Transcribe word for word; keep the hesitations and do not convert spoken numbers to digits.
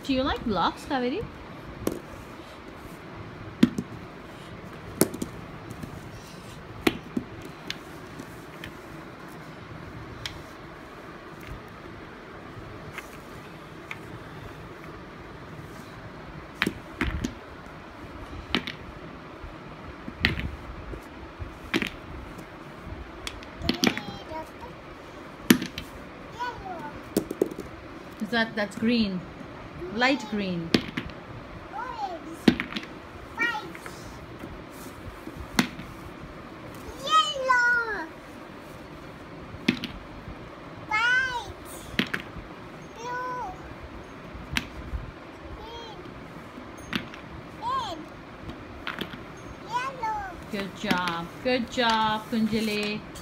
Do you like blocks, Kaveri? Is that that's green, light green. Orange, white, yellow, white, blue, green, red, yellow. Good job. Good job, Kunjali.